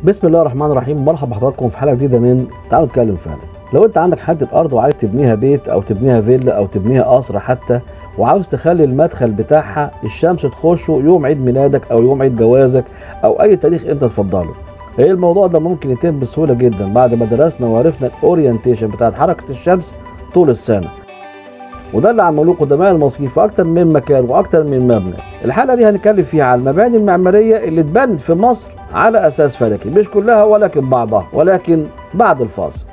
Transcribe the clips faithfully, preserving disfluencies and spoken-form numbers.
بسم الله الرحمن الرحيم. مرحبا بحضراتكم في حلقه جديده من تعالوا نتكلم فعلا. لو انت عندك حته ارض وعايز تبنيها بيت او تبنيها فيلا او تبنيها قصر حتى، وعاوز تخلي المدخل بتاعها الشمس تخشه يوم عيد ميلادك او يوم عيد جوازك او اي تاريخ انت تفضله، ايه الموضوع ده ممكن يتم بسهوله جدا بعد ما درسنا وعرفنا الاورينتيشن بتاعت حركه الشمس طول السنه. وده اللي عملوه قدماء المصريين في اكتر من مكان واكتر من مبنى. الحلقه دي هنتكلم فيها على المباني المعماريه اللي اتبنت في مصر على اساس فلكي، مش كلها ولكن بعضها، ولكن بعد الفاصل.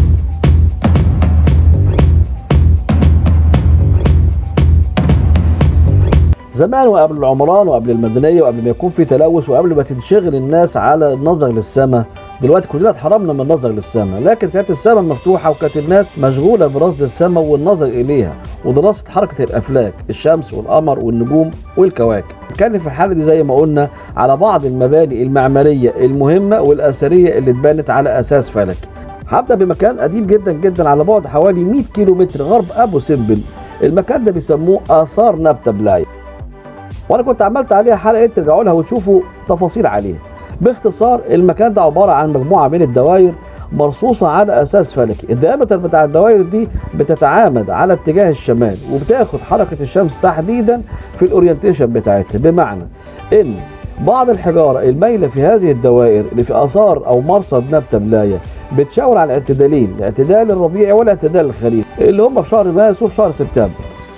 زمان وقبل العمران وقبل المدنيه وقبل ما يكون في تلوث وقبل ما تنشغل الناس على النظر للسماء، دلوقتي كلنا اتحرمنا من النظر للسماء، لكن كانت السماء مفتوحه وكانت الناس مشغوله برصد السماء والنظر اليها ودراسه حركه الافلاك، الشمس والقمر والنجوم والكواكب. نتكلم في الحلقه دي زي ما قلنا على بعض المباني المعماريه المهمه والاثريه اللي اتبنت على اساس فلكي. هبدا بمكان قديم جدا جدا على بعد حوالي مئة كيلو متر غرب ابو سمبل. المكان ده بيسموه اثار نبتبلاية، وانا كنت عملت عليها حلقه ترجعوا لها وتشوفوا تفاصيل عليها. باختصار المكان ده عباره عن مجموعه من الدوائر مرصوصه على اساس فلكي. الديامتر بتاع الدوائر دي بتتعامد على اتجاه الشمال وبتاخد حركه الشمس تحديدا في الاورينتيشن بتاعتها، بمعنى ان بعض الحجاره المايله في هذه الدوائر اللي في اثار او مرصد نبتبلاية بتشاور على الاعتدالين، الاعتدال الربيعي والاعتدال الخريفي اللي هم في شهر مارس وفي شهر سبتمبر.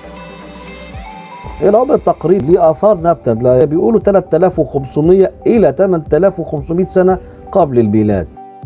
العمر التقريبي لآثار نبتبلاية بيقولوا ثلاثة آلاف وخمسمئة إلى ثمانية آلاف وخمسمئة سنة قبل الميلاد.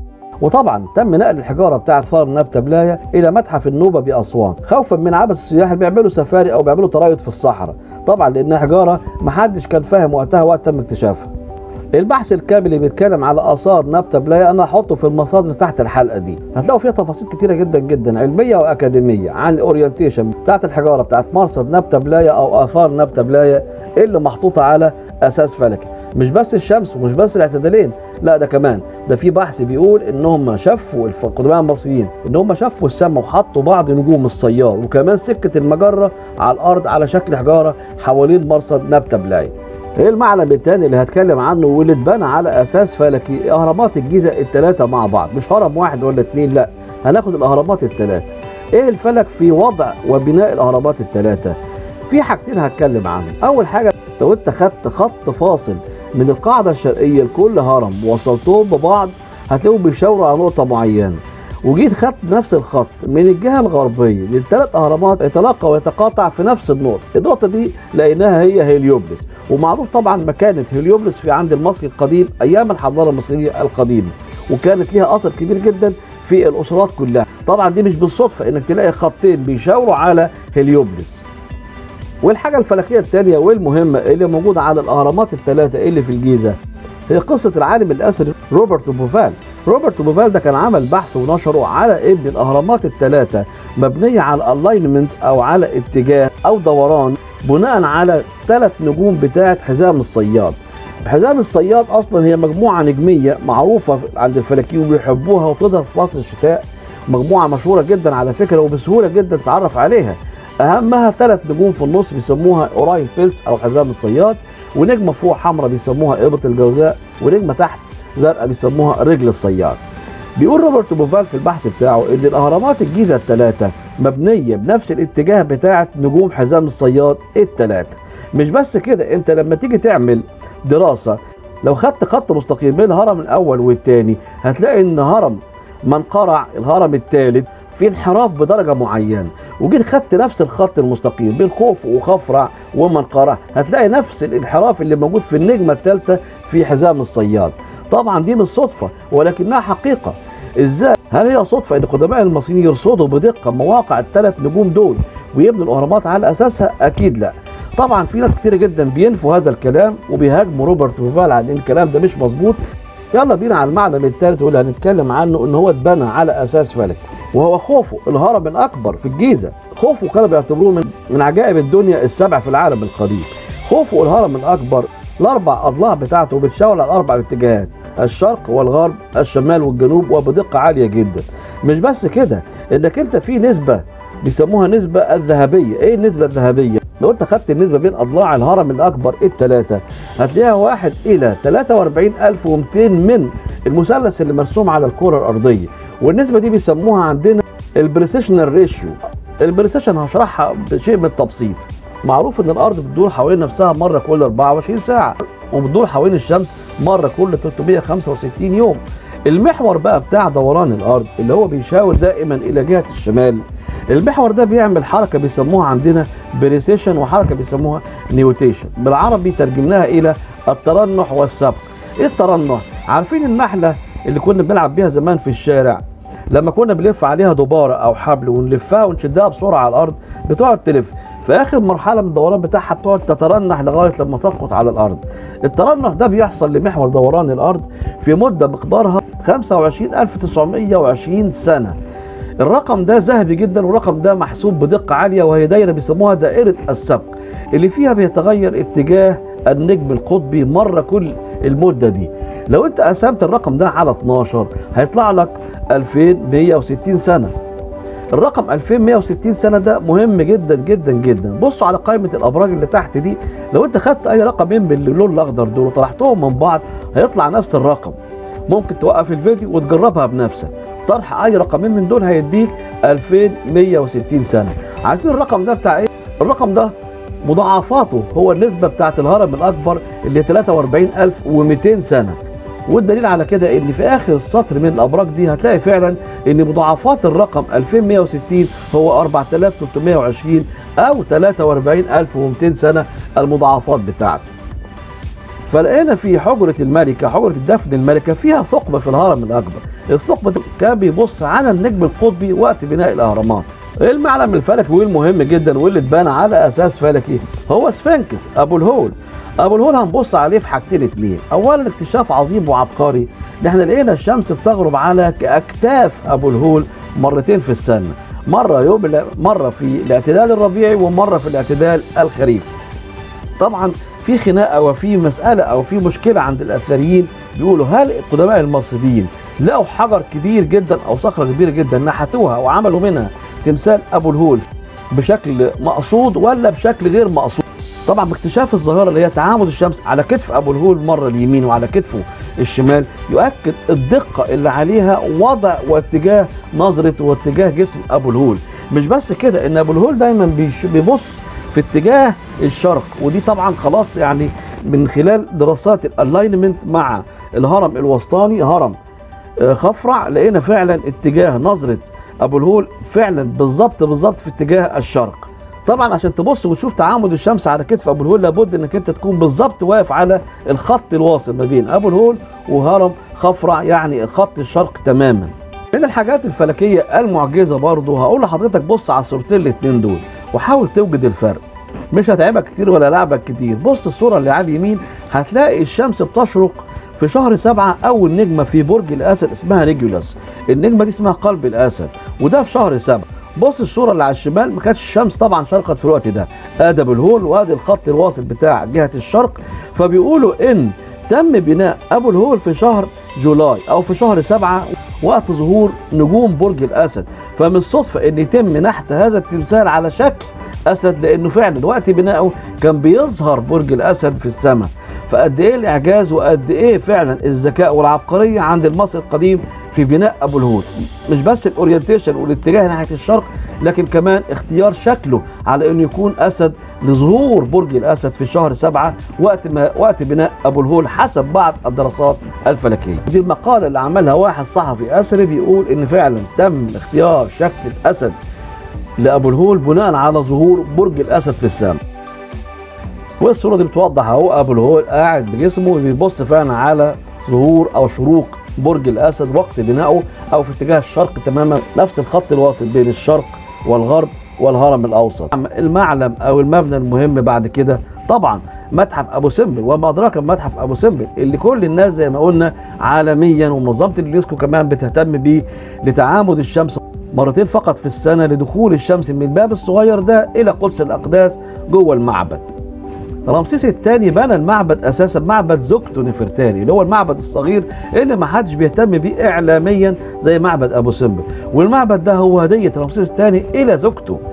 وطبعا تم نقل الحجارة بتاعة آثار نبتبلاية إلى متحف النوبة بأسوان خوفا من عبث السياح اللي بيعملوا سفاري أو بيعملوا ترايض في الصحراء، طبعا لأنها حجارة محدش كان فاهم وقتها وقت تم اكتشافها. البحث الكامل اللي بيتكلم على اثار نبتبلاية انا هحطه في المصادر تحت الحلقه دي، هتلاقوا فيها تفاصيل كتيره جدا جدا علميه واكاديميه عن الاورينتيشن بتاعت الحجاره بتاعت مرصد نبتبلاية او اثار نبتبلاية اللي محطوطه على اساس فلكي. مش بس الشمس ومش بس الاعتدالين، لا ده كمان ده في بحث بيقول ان هم شافوا القدماء المصريين ان هم شافوا السماء وحطوا بعض نجوم الصياد وكمان سكه المجره على الارض على شكل حجاره حوالين مرصد نبتبلاية. ايه المعلم الثاني اللي هتكلم عنه واللي اتبنى على اساس فلكي؟ اهرامات الجيزه الثلاثه مع بعض، مش هرم واحد ولا اثنين، لا هناخد الاهرامات الثلاثه. ايه الفلك في وضع وبناء الاهرامات الثلاثه؟ في حاجتين هتكلم عنهم. اول حاجه لو انت خدت خط فاصل من القاعده الشرقيه لكل هرم ووصلتهم ببعض هتلاقيهم بيشاوروا على نقطه معينه، وجيت خدت نفس الخط من الجهه الغربيه للثلاث اهرامات يتلاقى ويتقاطع في نفس النقطه. النقطه دي لقيناها هي هيليوبلس، ومعروف طبعا مكانه هيليوبلس في عند المصري القديم ايام الحضاره المصريه القديمه، وكانت ليها اثر كبير جدا في الاسرات كلها. طبعا دي مش بالصدفه انك تلاقي خطين بيشاوروا على هيليوبلس. والحاجه الفلكيه الثانيه والمهمه اللي موجوده على الاهرامات الثلاثه اللي في الجيزه هي قصه العالم الاثري روبرت بوفال. روبرت بوفال ده كان عمل بحث ونشره على ان الاهرامات الثلاثه مبنيه على الاينمنت او على اتجاه او دوران بناء على ثلاث نجوم بتاعه حزام الصياد. حزام الصياد اصلا هي مجموعه نجميه معروفه عند الفلكيين وبيحبوها وتظهر في فصل الشتاء، مجموعه مشهوره جدا على فكره وبسهوله جدا تتعرف عليها. اهمها ثلاث نجوم في النص بيسموها اوراين بيلتس او حزام الصياد، ونجمه فوق حمراء بيسموها ابط الجوزاء، ونجمه تحت زرقاء بيسموها رجل الصياد. بيقول روبرت بوفال في البحث بتاعه ان الاهرامات الجيزه الثلاثه مبنيه بنفس الاتجاه بتاعه نجوم حزام الصياد الثلاثه. مش بس كده، انت لما تيجي تعمل دراسه لو خدت خط مستقيم بين الهرم الاول والثاني هتلاقي ان هرم منقرع الهرم الثالث في انحراف بدرجه معينه، وجيت خدت نفس الخط المستقيم بين خوف وخفرع ومنقرع هتلاقي نفس الانحراف اللي موجود في النجمه الثالثه في حزام الصياد. طبعا دي مش صدفه ولكنها حقيقه. ازاي؟ هل هي صدفه ان قدماء المصريين يرصدوا بدقه مواقع الثلاث نجوم دول ويبنوا الاهرامات على اساسها؟ اكيد لا. طبعا في ناس كتير جدا بينفوا هذا الكلام وبيهاجموا روبرت بوفال على ان الكلام ده مش مظبوط. يلا بينا على المعلم الثالث واللي هنتكلم عنه ان هو اتبنى على اساس فلكي، وهو خوفو الهرم الاكبر في الجيزه. خوفو كانوا بيعتبروه من من عجائب الدنيا السبع في العالم القديم. خوفو الهرم الاكبر الاربع اضلاع بتاعته بتشاور على الاربع اتجاهات، الشرق والغرب الشمال والجنوب وبدقه عاليه جدا. مش بس كده، انك انت في نسبه بيسموها نسبه الذهبيه. ايه النسبه الذهبيه؟ لو انت خدت النسبه بين اضلاع الهرم الاكبر الثلاثه هتلاقيها واحد الى ثلاثة وأربعين ألف ومئتين من المثلث اللي مرسوم على الكره الارضيه، والنسبه دي بيسموها عندنا البريسيشنال ريشيو. البريسيشن هشرحها بشيء من التبسيط. معروف ان الارض بتدور حوالين نفسها مره كل أربعة وعشرين ساعه، وبتدور حوالين الشمس مره كل ثلاثمئة وخمسة وستين يوم. المحور بقى بتاع دوران الارض اللي هو بيشاور دائما الى جهه الشمال، المحور ده بيعمل حركه بيسموها عندنا بريسيشن وحركه بيسموها نيوتيشن. بالعربي ترجمناها الى الترنح والسبق. ايه الترنح؟ عارفين النحله اللي كنا بنلعب بيها زمان في الشارع لما كنا بنلف عليها دباره او حبل ونلفها ونشدها بسرعه على الارض بتقعد تلف، في اخر مرحله من الدوران بتاعها بتقعد تترنح لغايه لما تسقط على الارض. الترنح ده بيحصل لمحور دوران الارض في مده مقدارها خمسة وعشرين ألف وتسعمئة وعشرين سنه. الرقم ده ذهبي جدا، والرقم ده محسوب بدقه عاليه، وهي دايره بيسموها دائره السبق اللي فيها بيتغير اتجاه النجم القطبي مره كل المده دي. لو انت قسمت الرقم ده على اتناشر هيطلع لك ألفين ومئة وستين سنه. الرقم ألفين ومئة وستين سنه ده مهم جدا جدا جدا. بصوا على قائمه الابراج اللي تحت دي، لو انت خدت اي رقمين باللون الاخضر دول وطرحتهم من بعض هيطلع نفس الرقم. ممكن توقف الفيديو وتجربها بنفسك. طرح اي رقمين من دول هيديك ألفين ومئة وستين سنه. عارفين الرقم ده بتاع ايه؟ الرقم ده مضاعفاته هو النسبه بتاعت الهرم الاكبر اللي ثلاثة وأربعين ألف ومئتين سنه. والدليل على كده ان في اخر السطر من الابراج دي هتلاقي فعلا ان مضاعفات الرقم ألفين ومئة وستين هو أربعة آلاف وثلاثمئة وعشرين او ثلاثة وأربعين ألف ومئتين سنه المضاعفات بتاعته. فلقينا في حجره الملكه، حجره الدفن الملكه، فيها ثقب في الهرم الاكبر. الثقب ده كان بيبص على النجم القطبي وقت بناء الاهرامات. المعلم الفلكي بيقول مهم جدا واللي اتبنى على اساس فلكي هو سفنكس ابو الهول. ابو الهول هنبص عليه في حاجتين اتنين. اولا اكتشاف عظيم وعبقري ان احنا لقينا الشمس بتغرب على اكتاف ابو الهول مرتين في السنه، مره يوم مره في الاعتدال الربيعي ومره في الاعتدال الخريفي. طبعا في خناقه وفي مساله او في مشكله عند الاثريين، بيقولوا هل القدماء المصريين لقوا حجر كبير جدا او صخره كبيره جدا نحتوها وعملوا منها تمثال ابو الهول بشكل مقصود ولا بشكل غير مقصود؟ طبعا باكتشاف الظاهره اللي هي تعامد الشمس على كتف ابو الهول مره اليمين وعلى كتفه الشمال يؤكد الدقه اللي عليها وضع واتجاه نظره واتجاه جسم ابو الهول. مش بس كده، ان ابو الهول دايما بيبص في اتجاه الشرق، ودي طبعا خلاص يعني من خلال دراسات الالاينمنت مع الهرم الوسطاني هرم خفرع لقينا فعلا اتجاه نظره ابو الهول فعلا بالظبط بالظبط في اتجاه الشرق. طبعا عشان تبص وتشوف تعامد الشمس على كتف ابو الهول لابد انك انت تكون بالظبط واقف على الخط الواصل ما بين ابو الهول وهرم خفرع، يعني خط الشرق تماما. من الحاجات الفلكيه المعجزه برضه هقول لحضرتك بص على الصورتين الاثنين دول وحاول توجد الفرق. مش هتعبك كتير ولا لعبك كتير. بص الصوره اللي على اليمين هتلاقي الشمس بتشرق في شهر سبعة أول نجمة في برج الأسد اسمها ريجولاس. النجمة دي اسمها قلب الأسد، وده في شهر سبعة. بص الصورة اللي على الشمال ما كانتش الشمس طبعا شرقت في الوقت ده، ادي ابو الهول وادي الخط الواصل بتاع جهة الشرق. فبيقولوا إن تم بناء أبو الهول في شهر جولاي أو في شهر سبعة وقت ظهور نجوم برج الأسد. فمن الصدفة إن يتم نحت هذا التمثال على شكل أسد، لأنه فعلا وقت بنائه كان بيظهر برج الأسد في السماء. فقد ايه الاعجاز وقد ايه فعلا الذكاء والعبقريه عند المصري القديم في بناء ابو الهول. مش بس الاورينتيشن والاتجاه ناحيه الشرق، لكن كمان اختيار شكله على انه يكون اسد لظهور برج الاسد في شهر سبعة وقت ما وقت بناء ابو الهول حسب بعض الدراسات الفلكيه. دي المقاله اللي عملها واحد صحفي اثري بيقول ان فعلا تم اختيار شكل الاسد لابو الهول بناء على ظهور برج الاسد في السماء. والصوره دي بتوضح اهو ابو الهول قاعد بجسمه وبيبص فعلا على ظهور او شروق برج الاسد وقت بنائه او في اتجاه الشرق تماما، نفس الخط الواصل بين الشرق والغرب والهرم الاوسط. المعلم او المبنى المهم بعد كده طبعا متحف ابو سمبل، وما ادراك متحف ابو سمبل اللي كل الناس زي ما قلنا عالميا ومنظمه اليونسكو كمان بتهتم بيه لتعامد الشمس مرتين فقط في السنه لدخول الشمس من الباب الصغير ده الى قدس الاقداس جوه المعبد. رمسيس الثاني بنى المعبد اساسا معبد زوكتو نفرتاري اللي هو المعبد الصغير اللي ما حدش بيهتم بيه اعلاميا زي معبد ابو سمبل، والمعبد ده هو هديه رمسيس الثاني الى زوكتو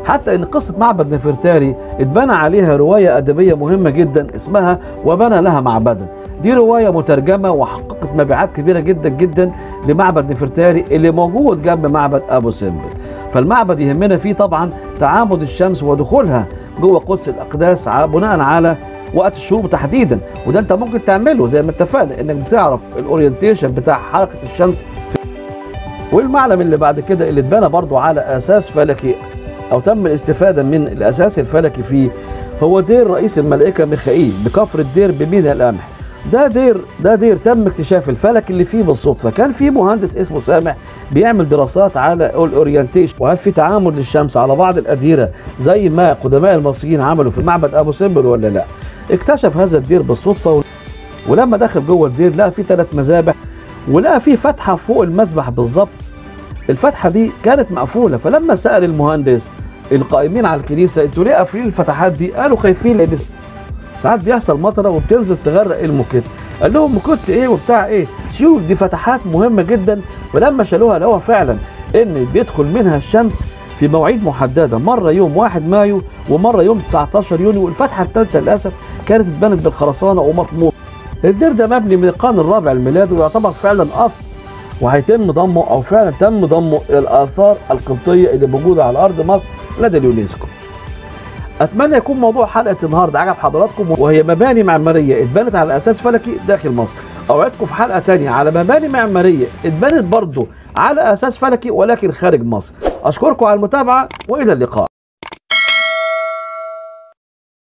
حتى ان قصه معبد نفرتاري اتبنى عليها روايه ادبيه مهمه جدا اسمها وبنى لها معبدا. دي روايه مترجمه وحققت مبيعات كبيره جدا جدا لمعبد نفرتاري اللي موجود جنب معبد ابو سمبل. فالمعبد يهمنا فيه طبعا تعامد الشمس ودخولها جوه قدس الاقداس بناء على وقت الشروق تحديدا، وده انت ممكن تعمله زي ما اتفقنا انك بتعرف الاورينتيشن بتاع حركه الشمس. والمعلم اللي بعد كده اللي اتبنى برضو على اساس فلكي او تم الاستفاده من الاساس الفلكي فيه هو دير رئيس الملائكه ميخائيل بكفر الدير بمينا القمح. ده دير ده دير تم اكتشاف الفلك اللي فيه بالصدفه، كان في مهندس اسمه سامح بيعمل دراسات على الاورينتيشن وهل في تعامد للشمس على بعض الاديره زي ما قدماء المصريين عملوا في معبد ابو سمبل ولا لا. اكتشف هذا الدير بالصدفه، ولما دخل جوه الدير لقى فيه ثلاث مذابح ولقى فيه فتحه فوق المذبح بالظبط. الفتحه دي كانت مقفوله، فلما سال المهندس القائمين على الكنيسه انتوا ليه قافلين الفتحات دي؟ قالوا خايفين لان ساعات بيحصل مطره وبتنزل تغرق الموكيت. قال لهم موكيت ايه وبتاع ايه؟ شوف دي فتحات مهمه جدا. ولما شالوها لقوها فعلا ان بيدخل منها الشمس في مواعيد محدده، مره يوم واحد مايو ومره يوم تسعتاشر يونيو. والفتحه الثالثه للاسف كانت اتبنت بالخرسانه ومطموطه. الدير ده مبني من القرن الرابع الميلادي ويعتبر فعلا اصل، وهيتم ضمه او فعلا تم ضمه الى الاثار القبطيه اللي موجوده على ارض مصر لدى اليونسكو. اتمنى يكون موضوع حلقه النهارده عجب حضراتكم، وهي مباني معماريه اتبنت على اساس فلكي داخل مصر. اوعدكم في حلقه ثانيه على مباني معماريه اتبنت برضه على اساس فلكي ولكن خارج مصر. اشكركم على المتابعه والى اللقاء.